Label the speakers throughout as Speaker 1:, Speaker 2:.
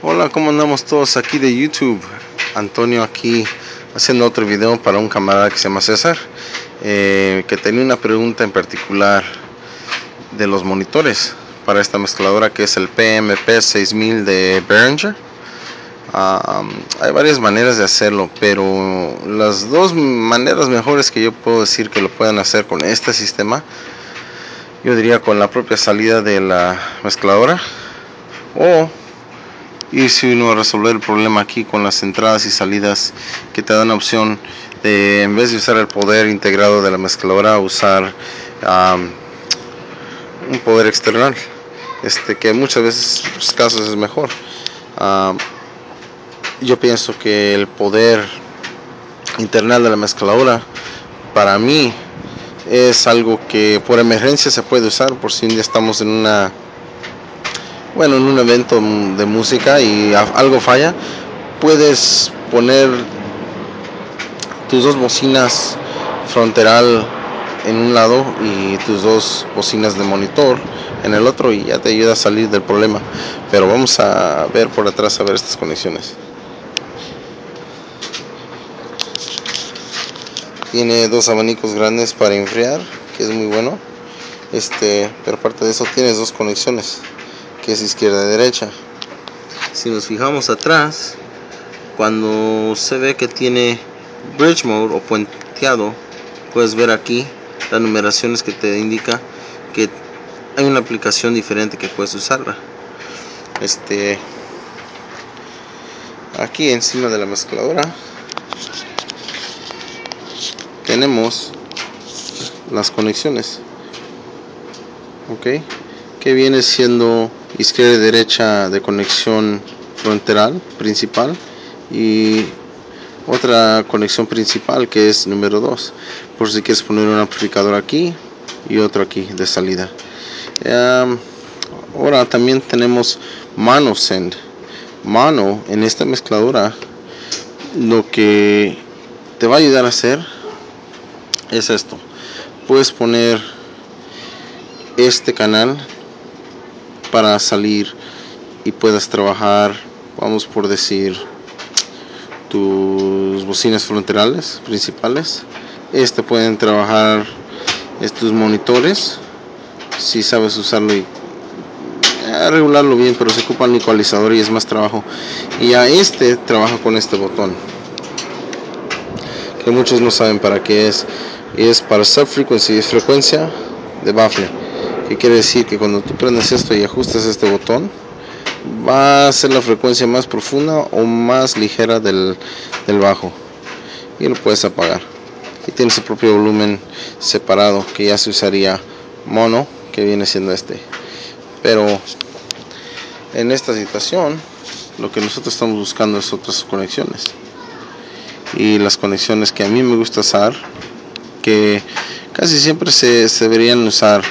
Speaker 1: Hola, ¿cómo andamos todos aquí de YouTube? Antonio aquí haciendo otro video para un camarada que se llama César, que tenía una pregunta en particular de los monitores para esta mezcladora que es el PMP 6000 de Behringer. Hay varias maneras de hacerlo, pero las dos maneras mejores que yo puedo decir que lo puedan hacer con este sistema, yo diría con la propia salida de la mezcladora, o y si uno resolver el problema aquí con las entradas y salidas que te dan la opción de, en vez de usar el poder integrado de la mezcladora, usar un poder externo, que en muchas veces los casos es mejor. Yo pienso que el poder internal de la mezcladora para mí es algo que por emergencia se puede usar por si un día estamos en un evento de música y algo falla. Puedes poner tus dos bocinas frontal en un lado y tus dos bocinas de monitor en el otro y ya te ayuda a salir del problema. Pero vamos a ver por atrás a ver estas conexiones. Tiene dos abanicos grandes para enfriar, que es muy bueno. Pero aparte de eso tienes dos conexiones, que es izquierda y derecha. Si nos fijamos atrás, cuando se ve que tiene bridge mode o puenteado, puedes ver aquí las numeraciones que te indica que hay una aplicación diferente que puedes usarla. Aquí encima de la mezcladora tenemos las conexiones, que viene siendo izquierda y derecha de conexión frontal principal y otra conexión principal que es número 2, por si quieres poner un amplificador aquí y otro aquí de salida. Ahora también tenemos mono send. Mono en esta mezcladora lo que te va a ayudar a hacer es esto: puedes poner este canal para salir y puedas trabajar, vamos por decir, tus bocinas frontales principales. Pueden trabajar estos monitores si sabes usarlo y regularlo bien, pero se ocupa un ecualizador y es más trabajo. Y ya trabaja con este botón que muchos no saben para qué es. Es para subfrequency, es frecuencia de baffle, que quiere decir que cuando tú prendes esto y ajustas este botón, va a ser la frecuencia más profunda o más ligera del bajo, y lo puedes apagar. Y tiene su propio volumen separado, que ya se usaría mono, que viene siendo pero en esta situación lo que nosotros estamos buscando es otras conexiones, y las conexiones que a mí me gusta usar, que casi siempre se deberían usar,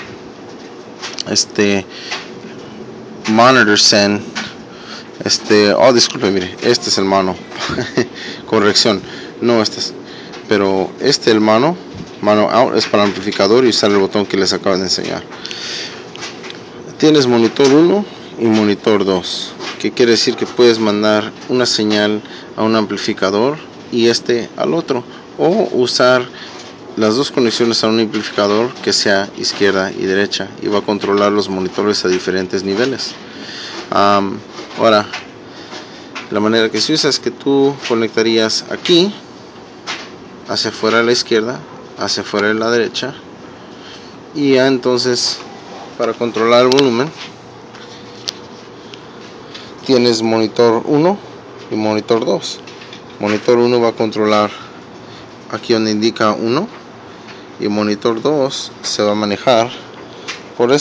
Speaker 1: monitor send, disculpe, mire, este es el mono. Corrección, no pero el mono out es para el amplificador y usar el botón que les acabo de enseñar. Tienes monitor 1 y monitor 2, que quiere decir que puedes mandar una señal a un amplificador y al otro, o usar las dos conexiones a un amplificador que sea izquierda y derecha, y va a controlar los monitores a diferentes niveles. Ahora, la manera que se usa es que tú conectarías aquí hacia afuera de la izquierda, hacia afuera de la derecha, y ya entonces, para controlar el volumen, tienes monitor 1 y monitor 2. Monitor 1 va a controlar aquí donde indica 1, y monitor 2 se va a manejar por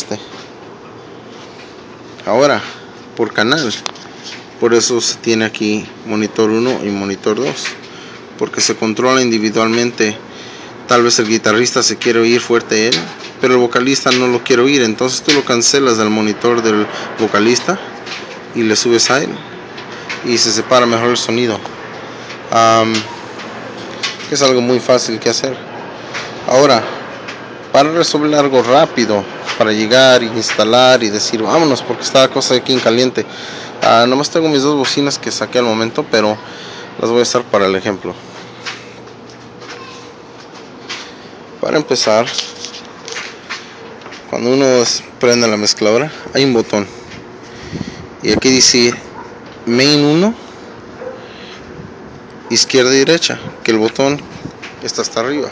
Speaker 1: Ahora, por canal, por eso se tiene aquí monitor 1 y monitor 2, porque se controla individualmente. Tal vez el guitarrista se quiere oír fuerte él, pero el vocalista no lo quiere oír, entonces tú lo cancelas del monitor del vocalista y le subes a él, y se separa mejor el sonido. Es algo muy fácil que hacer. Ahora, para resolver algo rápido para llegar y instalar y decir vámonos, porque está la cosa aquí en caliente. Nomás tengo mis dos bocinas que saqué al momento, pero las voy a usar para el ejemplo. Para empezar, cuando uno prende la mezcladora, hay un botón y aquí dice main 1, izquierda y derecha, que el botón está hasta arriba.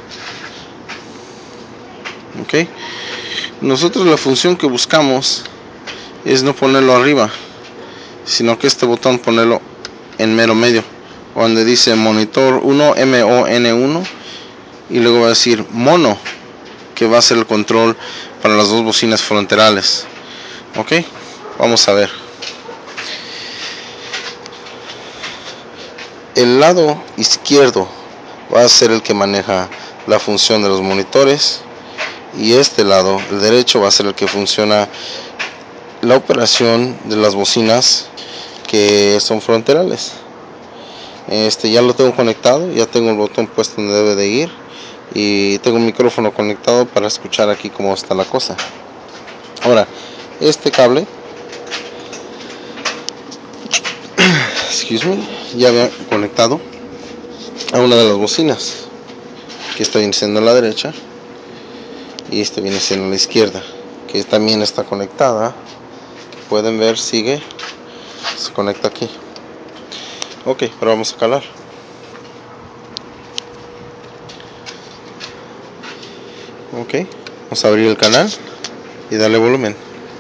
Speaker 1: Ok, nosotros la función que buscamos es no ponerlo arriba, sino que este botón ponerlo en mero medio, donde dice monitor 1, MON1, y luego va a decir mono, que va a ser el control para las dos bocinas frontales. Ok, vamos a ver. El lado izquierdo va a ser el que maneja la función de los monitores, y este lado, el derecho, va a ser el que funciona la operación de las bocinas que son frontales. Ya lo tengo conectado, ya tengo el botón puesto donde debe de ir, y tengo un micrófono conectado para escuchar aquí cómo está la cosa. Ahora, este cable ya había conectado a una de las bocinas, que está viene siendo a la derecha y este viene siendo a la izquierda, que también está conectada. Pueden ver, sigue, se conecta aquí. Ok, pero vamos a calar. Ok, vamos a abrir el canal y darle volumen.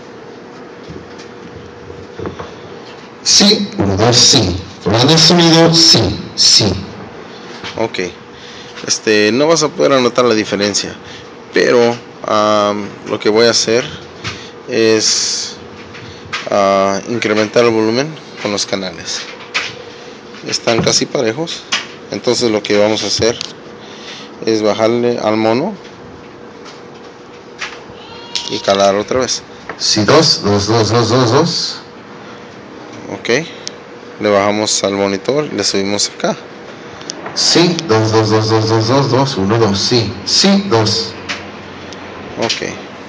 Speaker 2: Sí, 1, 2, sí. Prueba de sonido, sí, sí.
Speaker 1: Ok, no vas a poder anotar la diferencia, pero lo que voy a hacer es incrementar el volumen con los canales. Están casi parejos, entonces lo que vamos a hacer es bajarle al mono y calar otra vez.
Speaker 2: Sí, 2, 2, 2, 2, 2, 2.
Speaker 1: Ok, le bajamos al monitor y le subimos acá.
Speaker 2: Sí, 2, 2, 2, 2, 2, 2, 2, 1, 2, sí, sí, 2.
Speaker 1: Ok,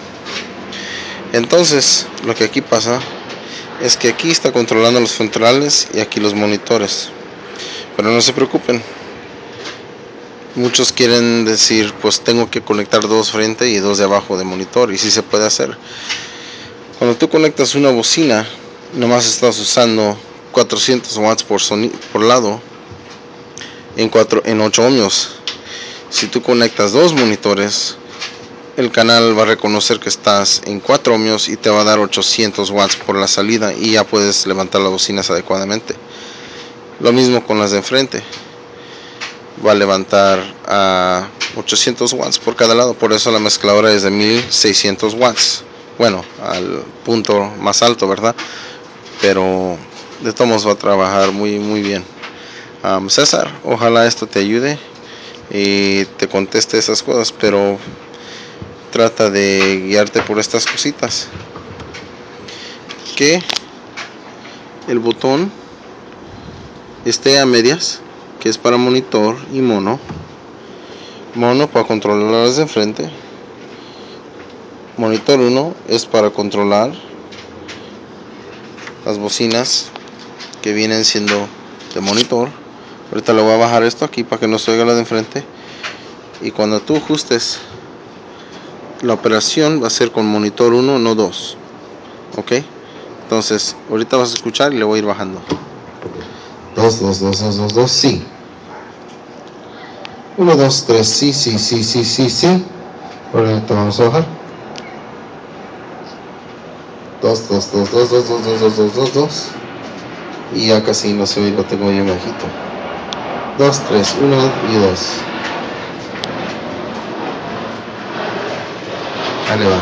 Speaker 1: entonces lo que aquí pasa es que aquí está controlando los frontales y aquí los monitores, pero no se preocupen. Muchos quieren decir, pues tengo que conectar dos frente y dos de abajo de monitor, y sí se puede hacer. Cuando tú conectas una bocina, nomás estás usando 400 watts por lado en 8 ohmios. Si tú conectas dos monitores, el canal va a reconocer que estás en 4 ohmios y te va a dar 800 watts por la salida, y ya puedes levantar las bocinas adecuadamente. Lo mismo con las de enfrente, va a levantar a 800 watts por cada lado. Por eso la mezcladora es de 1600 watts. Bueno, al punto más alto, ¿verdad? Pero de todos modos va a trabajar muy bien. César, ojalá esto te ayude y te conteste esas cosas, pero trata de guiarte por estas cositas. Que el botón esté a medias, que es para monitor, y mono para controlar las de enfrente. Monitor 1 es para controlar las bocinas que vienen siendo de monitor. Ahorita le voy a bajar esto aquí para que no se oiga la de enfrente, y cuando tú ajustes la operación va a ser con monitor 1, no 2. Ok, entonces ahorita vas a escuchar y le voy a ir bajando.
Speaker 2: 2, 2, 2, 2, 2, 2, sí. 1, 2, 3, sí, sí, sí, sí, sí, sí. Ahorita vamos a bajar. 2, 2, 2, 2, 2, 2, 2, 2, 2, 2, 2. Y ya casi no se oye, lo tengo bien bajito. 2, 3, 1 y 2. Ahí le va.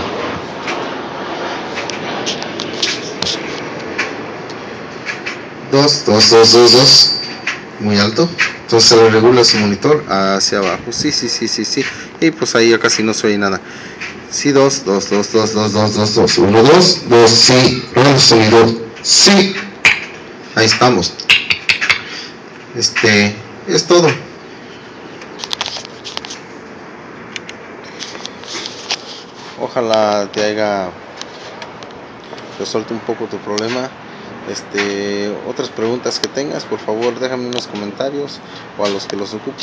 Speaker 2: 2, 2, 2, 2, 2. Muy alto. Entonces se le regula su monitor hacia abajo. Sí, sí, sí, sí, sí. Y pues ahí ya casi no se oye nada. Sí, 2, 2, 2, 2, 2, 2, 2, 2. 1, 2, 2, sí. El sonido, sí. Ahí estamos. Es todo.
Speaker 1: Ojalá te haya resuelto un poco tu problema. Otras preguntas que tengas, por favor déjame en los comentarios o a los que los ocupen.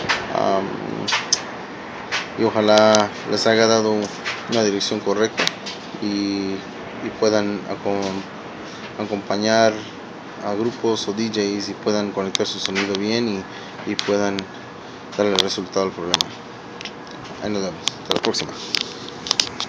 Speaker 1: Y ojalá les haya dado una dirección correcta y puedan acompañar a grupos o DJs y puedan conectar su sonido bien y puedan darle el resultado al problema. Ahí nos vemos. Hasta la próxima.